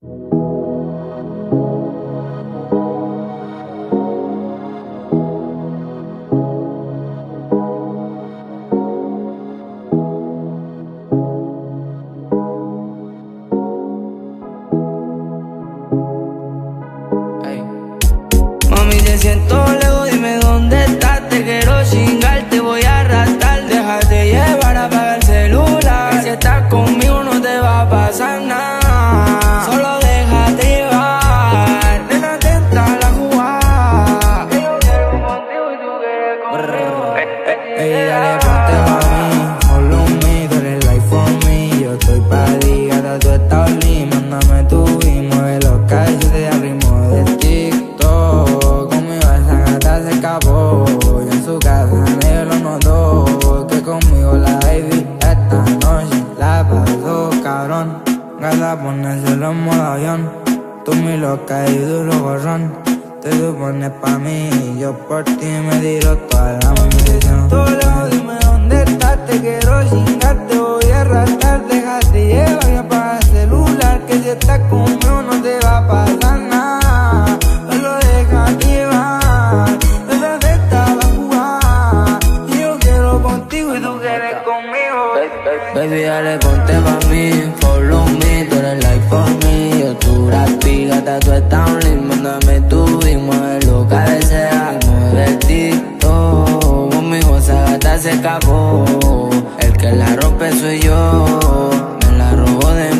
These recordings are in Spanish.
Mami, te siento lejos, dime dónde estás. Te quiero chingar, te voy a arrastrar. Déjate llevar, apaga el celular, que si estás conmigo no te va a pasar nada. Solo déjate llevar, nena, atenta a la jugada. Que yo quiero contigo y tú quieres conmigo. Ey, dale, ponte pa' mí, follow me, tú eres life for me. Yo estoy pa' ti, gata, tú estás only. Mándame tu y mueve los callos de ritmo del TikTok. Conmigo esa gata se escapó, y en su casa nadie lo notó. Que conmigo la baby esta noche la pasó cabrón. Gata, ponérselo en modo avión. Tú mi loca y duro gorrón. Te supones pa' mí, yo por ti me tiro toda la munición. Tú lejos, dime dónde estás, te quiero chingar, te voy a arrastrar. Déjate llevar y apaga el celular, que si estás conmigo no te va a pasar nada. Solo déjate llevar, no te afecta la jugada. Y yo quiero contigo y tú quieres conmigo. Baby, dale, ponte pa' mí, follow me, tú eres life for me. Yo tu rapi, gata, tú estás only. Mándame tu y mueve lo que desea. Mueve el TikTok, conmigo esa gata se escapó. El que la rompe soy yo, me la robo de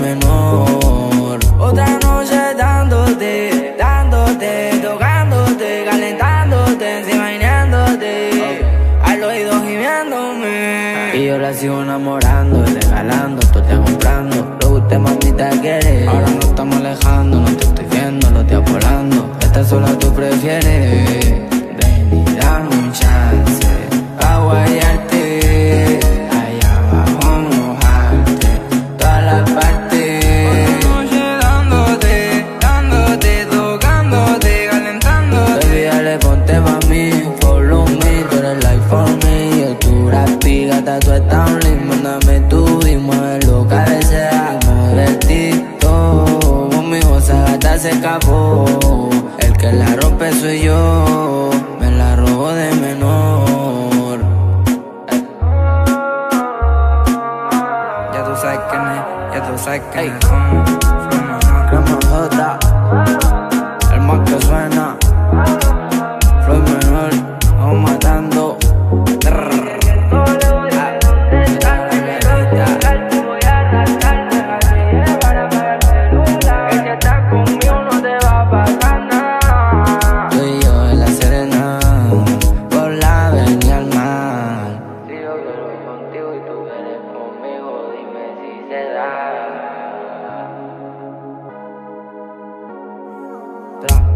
menor. Otra noche dándote, dándote, tocándote, calentándote, encima imaginándote, al oído gimiéndome. Y yo la sigo enamorando, regalando, tú te comprando lo que usted mamita quiere. Ahora no estamos alejando, no te estoy viendo, lo estoy volando. Esta sola tú prefieres. Ven y dame un chance pa' guayarte, allá abajo mojarte todas las partes. Otra noche dándote, dándote, tocándote, calentándote. Baby, dale, ponte pa' mí, follow me, tú eres life for me. Yo tu rapi, gata, tú estás only. Mándame tu y mueve lo que desea. Mueve el TikTok, conmigo esa gata se escapó. El que la rompe soy yo, me la robo de menor. Ya tú sabes quién es, ya tú sabes quién es. Crema J, el más que suena. Floyd menor, vamos matando. Tú y yo en la Serena, por la avenida al mar. Si yo quiero contigo y tú quieres conmigo, dime si se da.